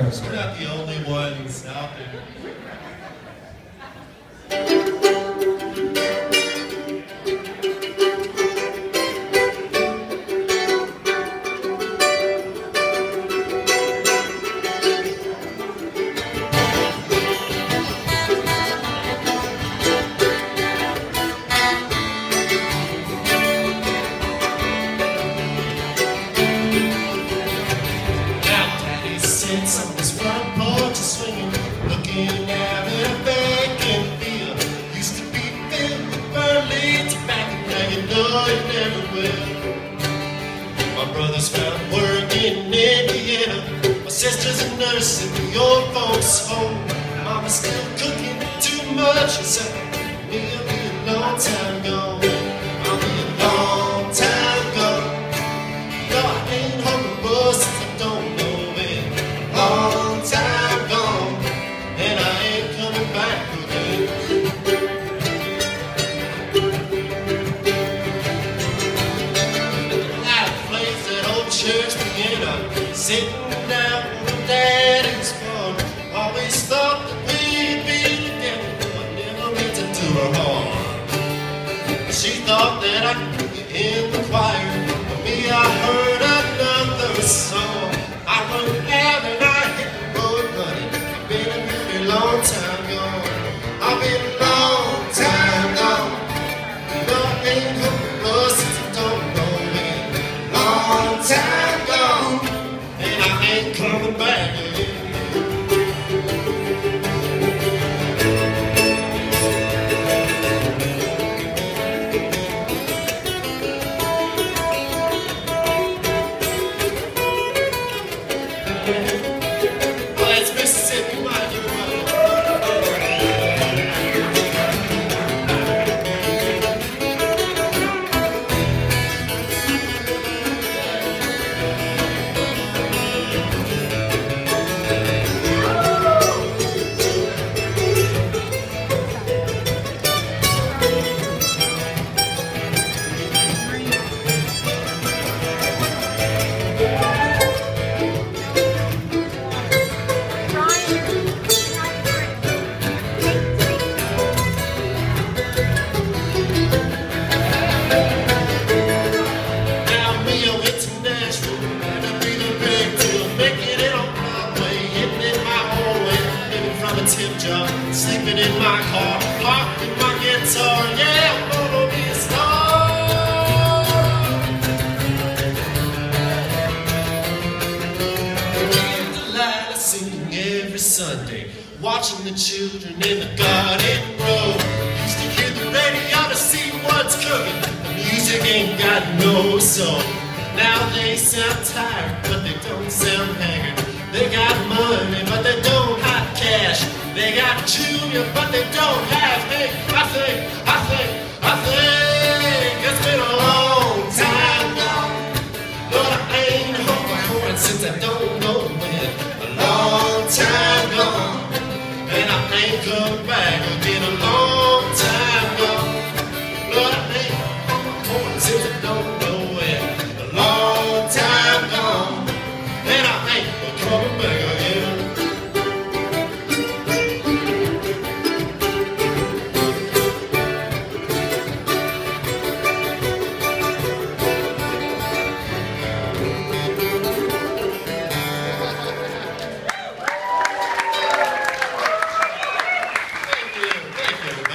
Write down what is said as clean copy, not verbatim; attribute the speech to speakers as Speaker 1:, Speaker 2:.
Speaker 1: coast.
Speaker 2: We're not the only ones out there. On this front porch swinging, looking out at a vacant field. Used to be filled with burley tobacco, now you know it never will. My brother's found work in Indiana, my sister's a nurse in the old folks' home. Mama's still cooking too much, so me, I'll be a long time gone. I'll be a long time gone. No, I ain't home the bus if I don't know. Long time gone, and I ain't coming back again. That place, that old church piano, sitting down with Daddy's farm. Always thought that we'd be together, but never meant to do her harm. She thought that I could get in the choir, but me, I heard another song. I run out and I hit the road running. I've been a very long time gone. I've been a long time gone. No, I ain't hooked the bus since I don't know when. Long time gone, and I ain't coming back again. Well, it's Mississippi, my dear brother. Tip job, sleeping in my car, parking my guitar, yeah, I'm gonna be a star. Delilah singing every Sunday, watching the children in the garden row. Used to hear the radio to see what's cooking, the music ain't got no soul. Now they sound tired, but they don't sound haggard. They got money, but they don't have cash. They got junior, but they don't have